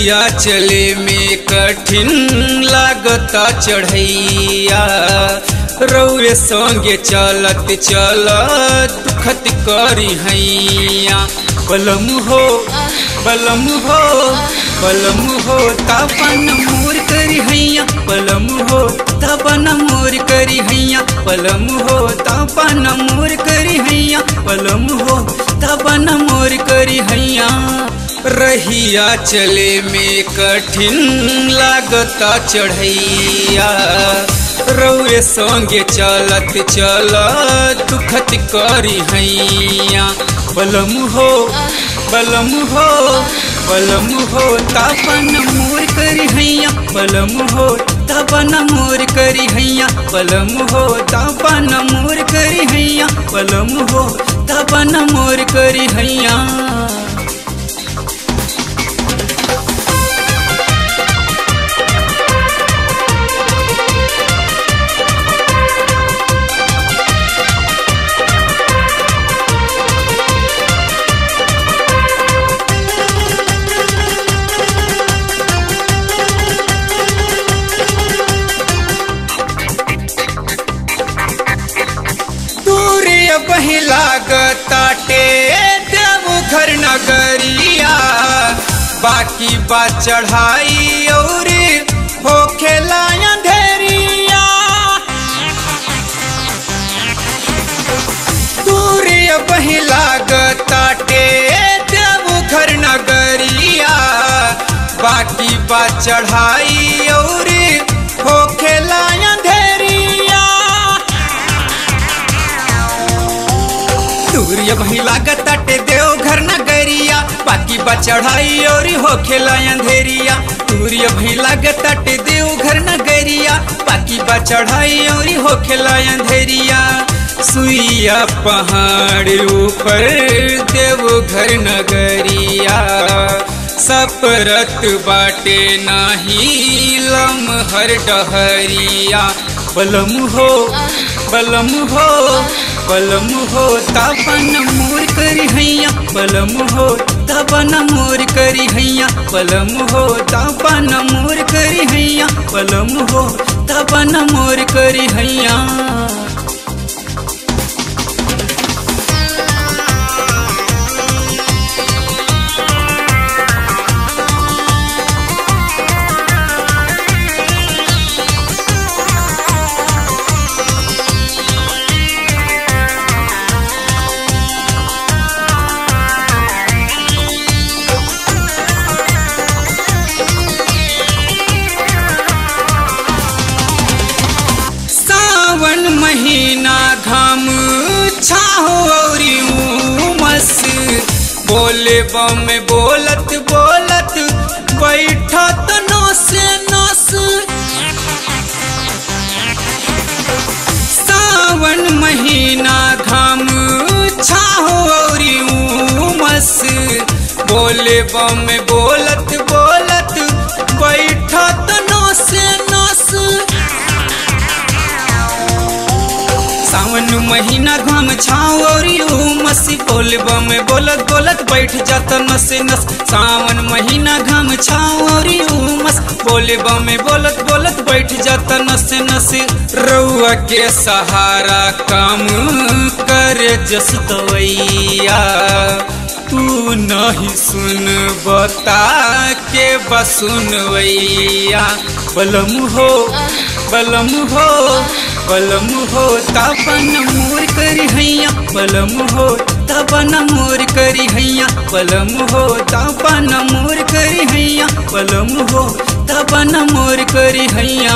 रहिया चले में कठिन लागता चढ़ैया, रउए संगे चलत चलत दुखत करी हैया। बलम हो बलम हो बलम हो तबन मोर करी हैया, बलम हो तबन मोर करी हैया, बलम हो तबन मोर करी हैया, बलम हो तबन मोर करी हैया। रहिया चले में कठिन लागता चढ़ैया, रउए संगे चलत चलत दुखत करी हैया। बलम हो बलम हो बलम हो तबन मोर करी हैया, बलम हो तबन मोर करी हैया, बलम हो तबन मोर करी हैया, बलम हो तबन मोर करी हैया। बही लागताटे देवघर नगरिया, बाकी बात चढ़ाई और होखेला अंधेरिया। दूरी बही लागताटे देवघर नगरिया, बाकी बात चढ़ाई और होखेला अंधेरिया। दूरिया बही लागताटे देवघर नगरिया, बाकी बा चढ़ाई और होखेला अंधेरिया। दूरिया बही लागताटे देवघर नगरिया, बाकी बा चढ़ाई और होखेला अंधेरिया। सुइया पहाड़ ऊपर देवघर नगरिया, सपरत बाटे नाही लमहर डहरिया। बलम हो बलम हो बलम हो तबन मोर करी हैया, बलम हो तबन मोर करी हैया, बलम हो तबन मोर करी हैया, बलम हो तबन मोर करी हैया। महीना घाम छाहो और उमस, बोले बम बोलत बोलत बैठत नस नस। सावन महीना घाम छाहो और उमस, बोले बम बोलत बोलत बैठत नस नस। सावन महीना घाम छाव और उमस, बोल बम बोलत बोलत बैठ जाता नस नस। सावन महीना घाम छाव और उमस, बोल बम बोलत बोलत बैठ जाता नस नस। रउआ के सहारा काम करे जस दवैया, तू नहीं सुन बता के बसुनवैया। बलम हो बलम हो बलम हो तबन मोर करी हैया, बलम हो तबन मोर करी हैया, बलम हो तबन मोर करी हैया, बलम हो तबन मोर करी हैया।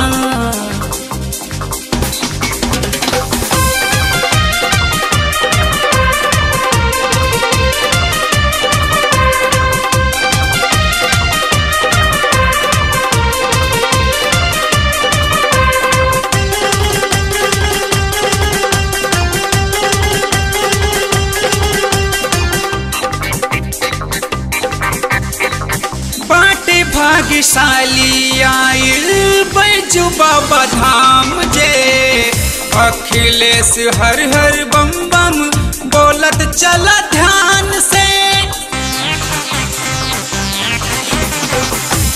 भाग्यशाली आइल बैजू बाबा धाम जे, अखिलेश हर हर बम बम बोलत चला ध्यान से।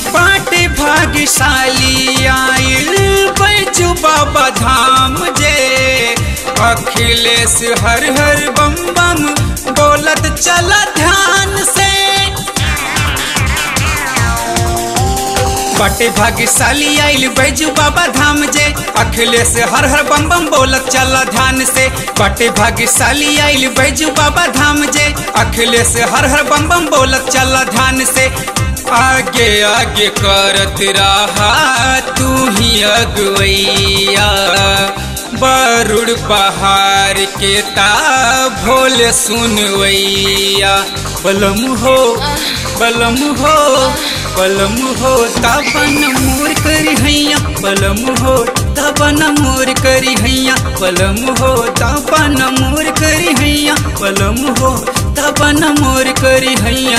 भाग्यशाली आइल बैजू बाबा धाम जे अखिलेश हर हर बम बम बोलत चला ध्यान से। बटे भाग्यशाली आइल बैजू बाबा धाम जे अखिलेश हर हर बम बम बोलत चला ध्यान से। बटे भाग्यशाली आइल बैजू बाबा धाम जे अखिलेश हर हर बम बम बोलत चला ध्यान से। आगे आगे करत रहा तू ही अगवैया बरुड़ पहाड़ के ता भोले सुनवैया। बलम हो बलम हो बलम हो तबन मोर करी हैया। बलम हो तबन मोर करी हैया। बलम हो तबन मोर करी हैया। बलम हो तबन मोर करी हैया।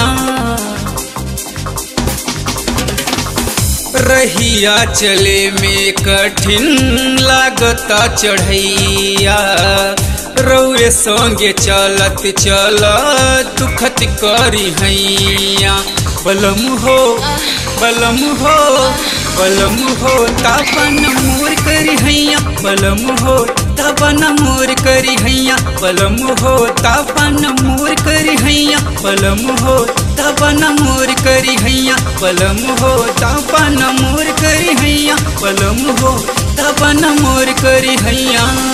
रहिया चले में कठिन लागता चढ़ैया रउए संगे चलत चलत दुखत करी हैया। बलम हो बलम हो बलम हो तबन मोर करी हैया। बलम हो तबन मोर करी हैया। बलम हो तबन मोर करी हैया। बलम हो तबन मोर करी हैया। बलम हो तबन मोर करी हैया। बलम हो तबन मोर करी हैया।